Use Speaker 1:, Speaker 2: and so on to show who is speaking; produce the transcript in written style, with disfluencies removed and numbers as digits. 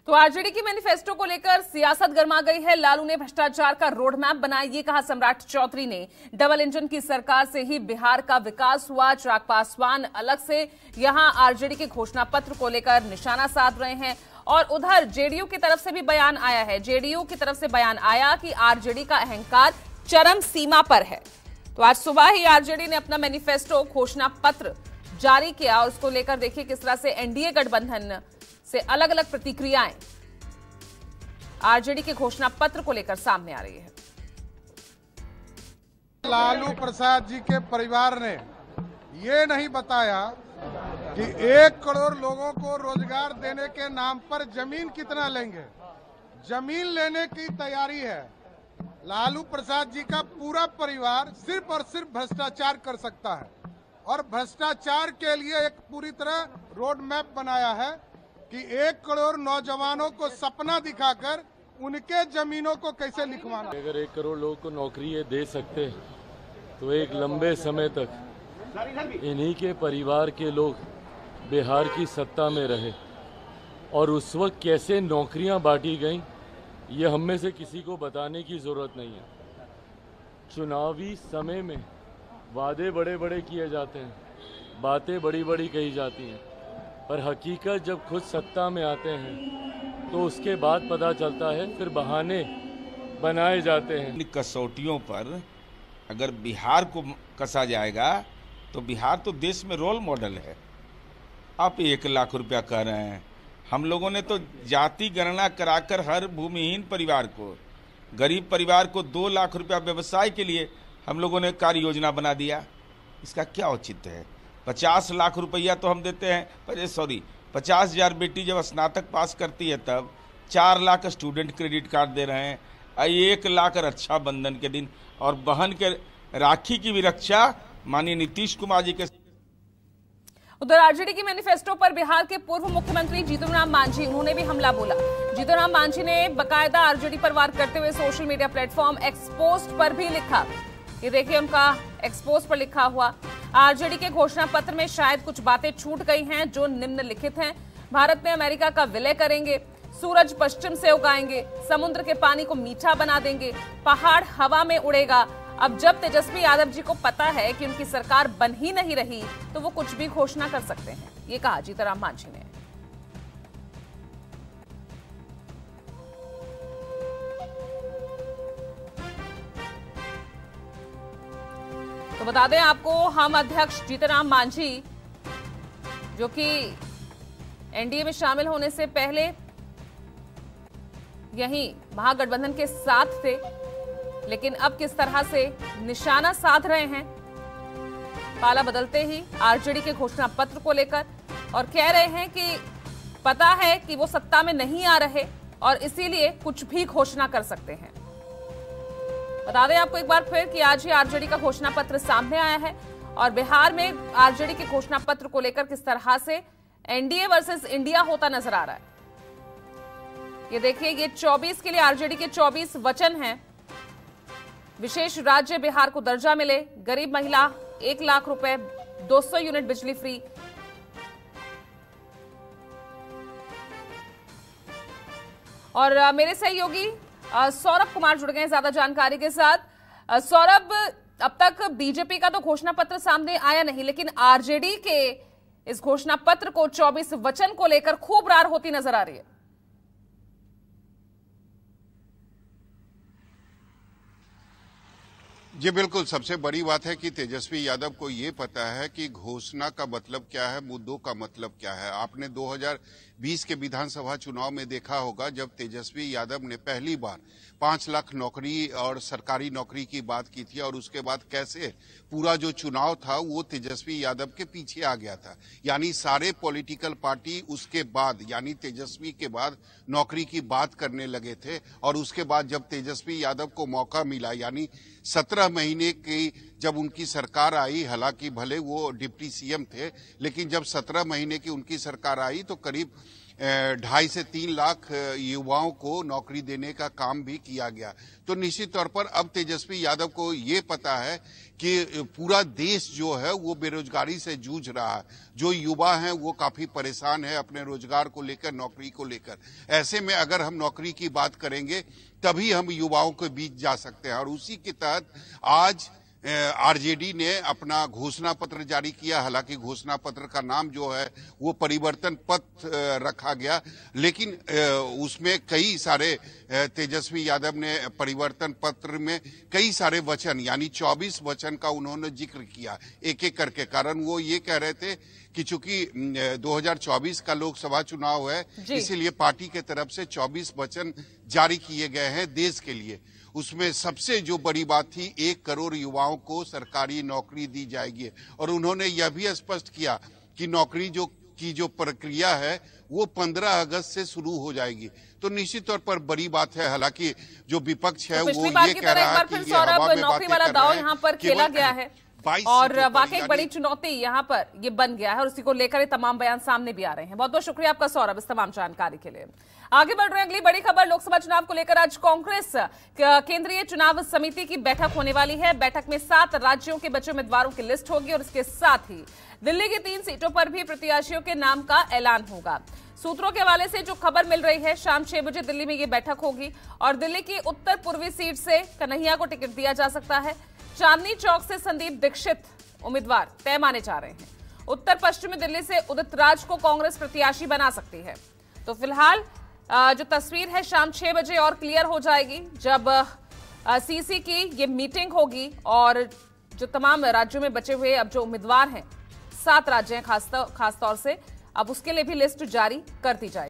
Speaker 1: तो आरजेडी की मैनिफेस्टो को लेकर सियासत गर्मा गई है। लालू ने भ्रष्टाचार का रोड मैप बनाया, ये कहा सम्राट चौधरी ने। डबल इंजन की सरकार से ही बिहार का विकास हुआ। चिराग पासवान अलग से यहां आरजेडी के घोषणा पत्र को लेकर निशाना साध रहे हैं। और उधर जेडीयू की तरफ से भी बयान आया है। जेडीयू की तरफ से बयान आया कि आरजेडी का अहंकार चरम सीमा पर है। तो आज सुबह ही आरजेडी ने अपना मैनिफेस्टो घोषणा पत्र जारी किया और उसको लेकर देखिए किस तरह से एनडीए गठबंधन से अलग अलग प्रतिक्रियाएं आरजेडी के घोषणा पत्र को लेकर सामने आ रही है।
Speaker 2: लालू प्रसाद जी के परिवार ने ये नहीं बताया कि 1 करोड़ लोगों को रोजगार देने के नाम पर जमीन कितना लेंगे। जमीन लेने की तैयारी है। लालू प्रसाद जी का पूरा परिवार सिर्फ और सिर्फ भ्रष्टाचार कर सकता है और भ्रष्टाचार के लिए एक पूरी तरह रोड मैप बनाया है कि 1 करोड़ नौजवानों को सपना दिखाकर उनके जमीनों को कैसे लिखवाना।
Speaker 3: अगर 1 करोड़ लोगों को नौकरी ये दे सकते तो एक लंबे समय तक इन्हीं के परिवार के लोग बिहार की सत्ता में रहे। और उस वक्त कैसे नौकरियां बांटी गईं ये हम में से किसी को बताने की जरूरत नहीं है। चुनावी समय में वादे बड़े बड़े किए जाते हैं, बातें बड़ी बड़ी कही जाती हैं, पर हकीकत जब खुद सत्ता में आते हैं तो उसके बाद पता चलता है, फिर बहाने बनाए जाते हैं।
Speaker 4: कसौटियों पर अगर बिहार को कसा जाएगा तो बिहार तो देश में रोल मॉडल है। आप 1 लाख रुपया कह रहे हैं। हम लोगों ने तो जाति गणना कराकर हर भूमिहीन परिवार को, गरीब परिवार को 2 लाख रुपया व्यवसाय के लिए हम लोगों ने कार्य योजना बना दिया। इसका क्या औचित्य है? 50 लाख रुपया तो हम देते हैं, 50,000 बेटी जब स्नातक पास करती है तब 4 लाख स्टूडेंट क्रेडिट कार्ड दे रहे हैं, 1 लाख रक्षाबंधन के दिन, और बहन के राखी की भी रक्षा माननीय नीतीश कुमार जी के।
Speaker 1: उधर आरजेडी की मैनिफेस्टो पर बिहार के पूर्व मुख्यमंत्री जीतन राम मांझी, उन्होंने भी हमला बोला। जीतन राम मांझी ने बकायदा आरजेडी पर वार करते हुए सोशल मीडिया प्लेटफॉर्म एक्सपोस्ट पर भी लिखा। ये देखिए उनका एक्सपोस्ट पर लिखा हुआ। आरजेडी के घोषणा पत्र में शायद कुछ बातें छूट गई हैं जो निम्नलिखित हैं। भारत में अमेरिका का विलय करेंगे, सूरज पश्चिम से उगाएंगे, समुद्र के पानी को मीठा बना देंगे, पहाड़ हवा में उड़ेगा। अब जब तेजस्वी यादव जी को पता है कि उनकी सरकार बन ही नहीं रही तो वो कुछ भी घोषणा कर सकते हैं, ये कहा जीतन राम मांझी ने। तो बता दें आपको, हम अध्यक्ष जीतन राम मांझी जो कि एनडीए में शामिल होने से पहले यहीं महागठबंधन के साथ थे, लेकिन अब किस तरह से निशाना साध रहे हैं पाला बदलते ही आरजेडी के घोषणा पत्र को लेकर, और कह रहे हैं कि पता है कि वो सत्ता में नहीं आ रहे और इसीलिए कुछ भी घोषणा कर सकते हैं। बता दें आपको एक बार फिर कि आज ही आरजेडी का घोषणा पत्र सामने आया है और बिहार में आरजेडी के घोषणा पत्र को लेकर किस तरह से एनडीए वर्सेस इंडिया होता नजर आ रहा है। ये देखिए, ये 24 के लिए आरजेडी के 24 वचन हैं। विशेष राज्य बिहार को दर्जा मिले, गरीब महिला 1 लाख रुपए, 200 यूनिट बिजली फ्री, और मेरे सहयोगी सौरभ कुमार जुड़ गए ज्यादा जानकारी के साथ। सौरभ, अब तक बीजेपी का तो घोषणा पत्र सामने आया नहीं, लेकिन आरजेडी के इस घोषणा पत्र को 24 वचन को लेकर खूब रार होती नजर आ रही है।
Speaker 5: जी बिल्कुल, सबसे बड़ी बात है कि तेजस्वी यादव को ये पता है कि घोषणा का मतलब क्या है, मुद्दों का मतलब क्या है। आपने 2020 के विधानसभा चुनाव में देखा होगा जब तेजस्वी यादव ने पहली बार 5 लाख नौकरी और सरकारी नौकरी की बात की थी और उसके बाद कैसे पूरा जो चुनाव था वो तेजस्वी यादव के पीछे आ गया था। यानी सारे पॉलिटिकल पार्टी उसके बाद, यानी तेजस्वी के बाद नौकरी की बात करने लगे थे। और उसके बाद जब तेजस्वी यादव को मौका मिला, यानी 17 महीने की जब उनकी सरकार आई, हालांकि भले वो डिप्टी सीएम थे, लेकिन जब 17 महीने की उनकी सरकार आई तो करीब 2.5 से 3 लाख युवाओं को नौकरी देने का काम भी किया गया। तो निश्चित तौर पर अब तेजस्वी यादव को ये पता है कि पूरा देश जो है वो बेरोजगारी से जूझ रहा है। जो युवा हैं वो काफी परेशान है अपने रोजगार को लेकर, नौकरी को लेकर। ऐसे में अगर हम नौकरी की बात करेंगे तभी हम युवाओं के बीच जा सकते हैं। और उसी के तहत आज आरजेडी ने अपना घोषणा पत्र जारी किया। हालांकि घोषणा पत्र का नाम जो है वो परिवर्तन पत्र रखा गया, लेकिन उसमें कई सारे तेजस्वी यादव ने परिवर्तन पत्र में कई सारे वचन यानी 24 वचन का उन्होंने जिक्र किया एक एक करके। कारण वो ये कह रहे थे कि चूंकि 2024 का लोकसभा चुनाव है, इसीलिए पार्टी के तरफ से 24 वचन जारी किए गए हैं देश के लिए। उसमें सबसे जो बड़ी बात थी 1 करोड़ युवाओं को सरकारी नौकरी दी जाएगी। और उन्होंने यह भी स्पष्ट किया कि नौकरी जो प्रक्रिया है वो 15 अगस्त से शुरू हो जाएगी। तो निश्चित तौर पर बड़ी बात है। हालांकि जो विपक्ष है वो ये कह रहा है कि ये हवा में
Speaker 1: नौकरी वाला दाव यहाँ पर खेला गया है और वाकई एक बड़ी चुनौती यहाँ पर ये बन गया है और उसी को लेकर ये तमाम बयान सामने भी आ रहे हैं। बहुत बहुत शुक्रिया आपका सौरभ इस तमाम जानकारी के लिए। आगे बढ़ रहे हैं, अगली बड़ी खबर लोकसभा चुनाव को लेकर आज कांग्रेस केंद्रीय चुनाव समिति की बैठक होने वाली है। बैठक में 7 राज्यों के बचे उम्मीदवारों की लिस्ट होगी और इसके साथ ही दिल्ली की 3 सीटों पर भी प्रत्याशियों के नाम का ऐलान होगा। सूत्रों के हवाले से जो खबर मिल रही है, शाम 6 बजे दिल्ली में ये बैठक होगी और दिल्ली की उत्तर पूर्वी सीट से कन्हैया को टिकट दिया जा सकता है। चांदनी चौक से संदीप दीक्षित उम्मीदवार तय माने जा रहे हैं। उत्तर पश्चिमी दिल्ली से उदित राज को कांग्रेस प्रत्याशी बना सकती है। तो फिलहाल जो तस्वीर है शाम 6 बजे और क्लियर हो जाएगी जब सीसी की ये मीटिंग होगी और जो तमाम राज्यों में बचे हुए अब जो उम्मीदवार हैं 7 राज्य हैं खासतौर से, अब उसके लिए भी लिस्ट जारी कर दी जाएगी।